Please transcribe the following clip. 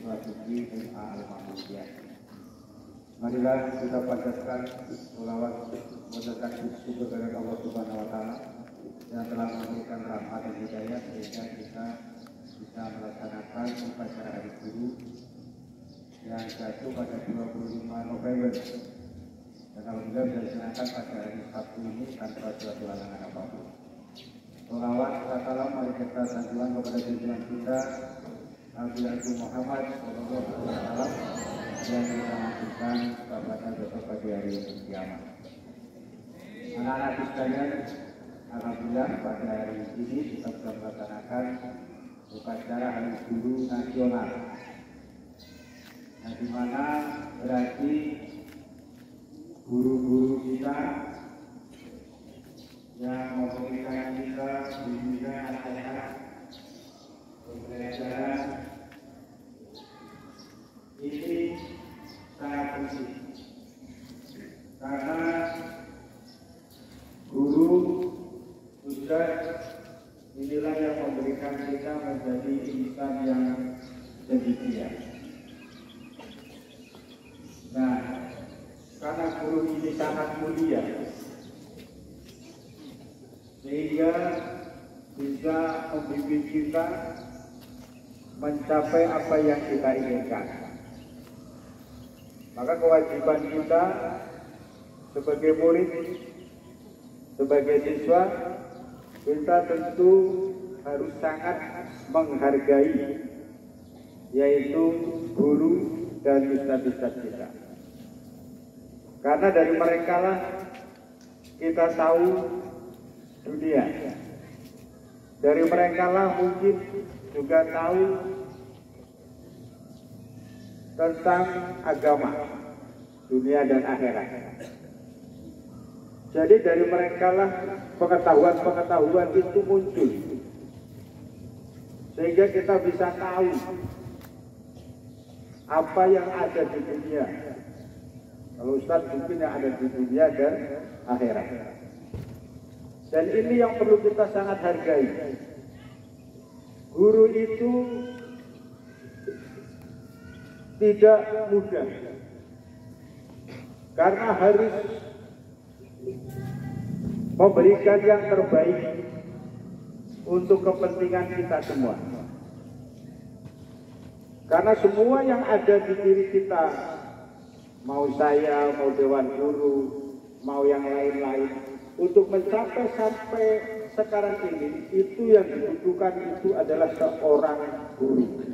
siswa siswi SMA Al-Mahmudiyah. Marilah kita panjatkan sholawat mendekat syukur kepada Allah Subhanahu wa Ta'ala yang telah memberikan rahmat dan hidayah sehingga kita bisa melaksanakan upacara Hari Guru yang jatuh pada 25 November dan alhamdulillah dilaksanakan pada hari Sabtu ini tanpa suatu halangan apapun. Sholawat salam mari kita sanjungan kepada junjungan kita Nabi Muhammad SAW yang kita lakukan pada besok pagi hari kiamat. Anak-anak sekalian, alhamdulillah pada hari ini kita sudah melaksanakan upacara Hari Guru Nasional, yang dimana berarti guru-guru kita yang memberikan kita bimbingan nasihat pembelajaran ini sangat penting, karena guru ustaz inilah yang memberikan kita menjadi insan yang cendekia. Nah, karena guru ini sangat mulia, sehingga bisa membimbing kita mencapai apa yang kita inginkan. Maka kewajiban kita sebagai murid, sebagai siswa, kita tentu harus sangat menghargai yaitu guru dan ustaz-ustaz kita. Karena dari mereka lah kita tahu dunia. Dari mereka lah mungkin juga tahu tentang agama, dunia dan akhirat. Jadi dari mereka lah pengetahuan-pengetahuan itu muncul, sehingga kita bisa tahu apa yang ada di dunia. Kalau Ustaz mungkin yang ada di dunia dan akhirat. Dan ini yang perlu kita sangat hargai. Guru itu tidak mudah, karena harus memberikan yang terbaik untuk kepentingan kita semua. Karena semua yang ada di diri kita, mau saya, mau dewan guru, mau yang lain-lain, untuk mencapai sampai sekarang ini, itu yang dibutuhkan itu adalah seorang guru.